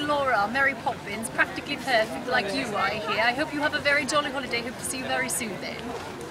Laura, Mary Poppins, practically perfect like you are here. I hope you have a very jolly holiday. Hope to see you very soon then.